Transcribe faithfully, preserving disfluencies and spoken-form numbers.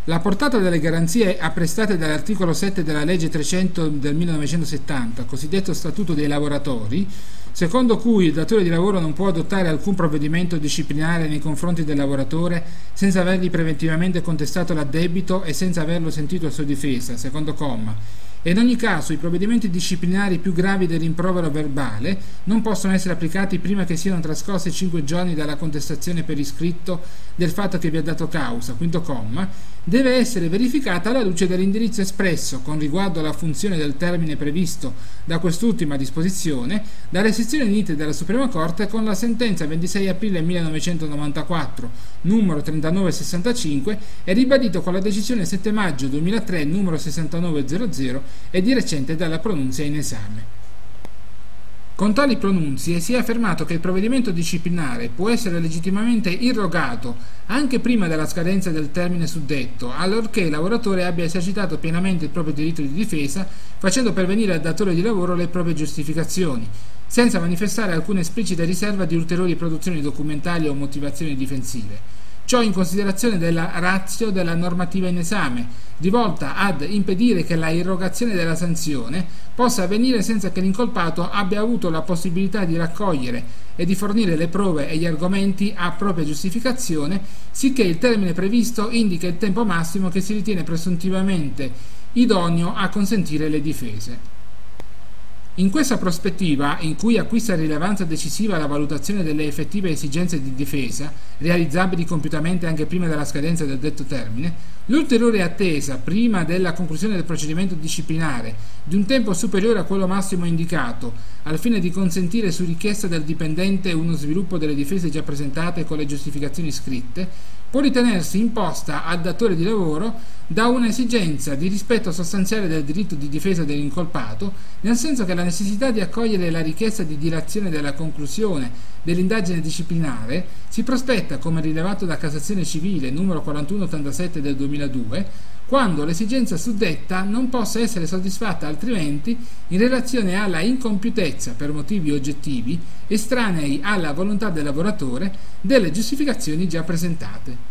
La portata delle garanzie apprestate dall'articolo sette della legge trecento del millenovecentosettanta, cosiddetto Statuto dei lavoratori, secondo cui il datore di lavoro non può adottare alcun provvedimento disciplinare nei confronti del lavoratore senza avergli preventivamente contestato l'addebito e senza averlo sentito a sua difesa, secondo comma, e in ogni caso i provvedimenti disciplinari più gravi del rimprovero verbale non possono essere applicati prima che siano trascorsi cinque giorni dalla contestazione per iscritto del fatto che vi ha dato causa, quinto comma, deve essere verificata alla luce dell'indirizzo espresso con riguardo alla funzione del termine previsto da quest'ultima disposizione dalle sezioni unite della Suprema Corte con la sentenza ventisei aprile millenovecentonovantaquattro numero trentanove sessantacinque e ribadito con la decisione sette maggio duemilatré numero sessantanovecento e di recente dalla pronunzia in esame. Con tali pronunzie si è affermato che il provvedimento disciplinare può essere legittimamente irrogato anche prima della scadenza del termine suddetto, allorché il lavoratore abbia esercitato pienamente il proprio diritto di difesa, facendo pervenire al datore di lavoro le proprie giustificazioni, senza manifestare alcuna esplicita riserva di ulteriori produzioni documentali o motivazioni difensive. Ciò in considerazione della ratio della normativa in esame, rivolta ad impedire che la irrogazione della sanzione possa avvenire senza che l'incolpato abbia avuto la possibilità di raccogliere e di fornire le prove e gli argomenti a propria giustificazione, sicché il termine previsto indica il tempo massimo che si ritiene presuntivamente idoneo a consentire le difese. In questa prospettiva, in cui acquista rilevanza decisiva la valutazione delle effettive esigenze di difesa, realizzabili compiutamente anche prima della scadenza del detto termine, l'ulteriore attesa, prima della conclusione del procedimento disciplinare, di un tempo superiore a quello massimo indicato, al fine di consentire su richiesta del dipendente uno sviluppo delle difese già presentate con le giustificazioni scritte, può ritenersi imposta al datore di lavoro da una esigenza di rispetto sostanziale del diritto di difesa dell'incolpato, nel senso che la necessità di accogliere la richiesta di dilazione della conclusione dell'indagine disciplinare si prospetta, come rilevato da Cassazione Civile numero quarantuno ottantasette del duemiladue, quando l'esigenza suddetta non possa essere soddisfatta altrimenti in relazione alla incompiutezza per motivi oggettivi estranei alla volontà del lavoratore delle giustificazioni già presentate.